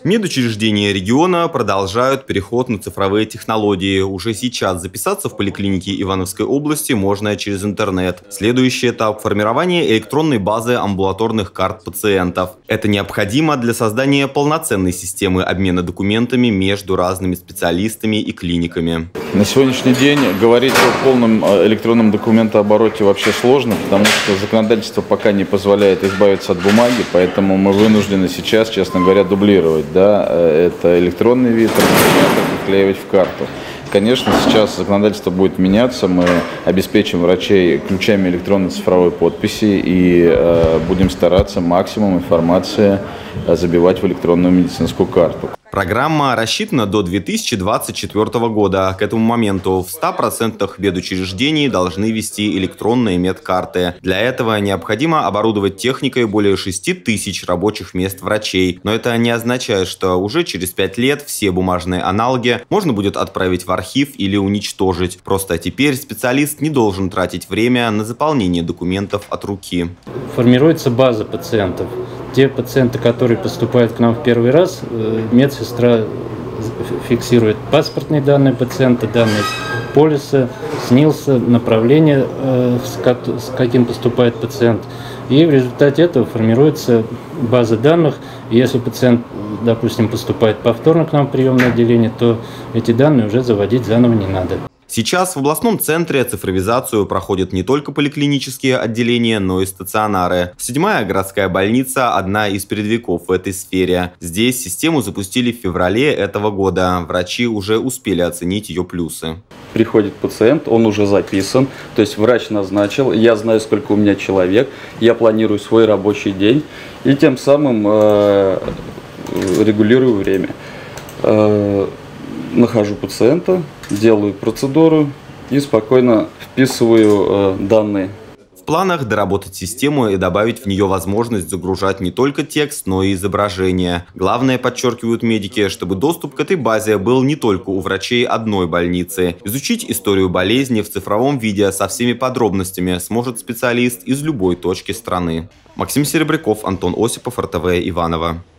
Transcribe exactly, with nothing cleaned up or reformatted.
Медучреждения региона продолжают переход на цифровые технологии. Уже сейчас записаться в поликлинике Ивановской области можно через интернет. Следующий этап – формирование электронной базы амбулаторных карт пациентов. Это необходимо для создания полноценной системы обмена документами между разными специалистами и клиниками. На сегодняшний день говорить о полном электронном документообороте вообще сложно, потому что законодательство пока не позволяет избавиться от бумаги, поэтому мы вынуждены сейчас, честно говоря, дублировать. Да, это электронный вид, вклеивать в карту. Конечно, сейчас законодательство будет меняться, мы обеспечим врачей ключами электронной цифровой подписи и э, будем стараться максимум информации забивать в электронную медицинскую карту. Программа рассчитана до две тысячи двадцать четвёртого года. К этому моменту в ста процентах медучреждений должны вести электронные медкарты. Для этого необходимо оборудовать техникой более шести тысяч рабочих мест врачей. Но это не означает, что уже через пять лет все бумажные аналоги можно будет отправить в архив или уничтожить. Просто теперь специалист не должен тратить время на заполнение документов от руки. Формируется база пациентов. Те пациенты, которые поступают к нам в первый раз, медсестра фиксирует паспортные данные пациента, данные полиса, СНИЛСа, направление, с каким поступает пациент. И в результате этого формируется база данных. И если пациент, допустим, поступает повторно к нам в приемное отделение, то эти данные уже заводить заново не надо. Сейчас в областном центре цифровизацию проходят не только поликлинические отделения, но и стационары. Седьмая городская больница – одна из передовиков в этой сфере. Здесь систему запустили в феврале этого года. Врачи уже успели оценить ее плюсы. Приходит пациент, он уже записан, то есть врач назначил, я знаю, сколько у меня человек, я планирую свой рабочий день и тем самым э, регулирую время. Э, нахожу пациента, делаю процедуру и спокойно вписываю э, данные. В планах доработать систему и добавить в нее возможность загружать не только текст, но и изображение. Главное, подчеркивают медики, чтобы доступ к этой базе был не только у врачей одной больницы. Изучить историю болезни в цифровом виде со всеми подробностями сможет специалист из любой точки страны. Максим Серебряков, Антон Осипов, эр тэ вэ Иваново.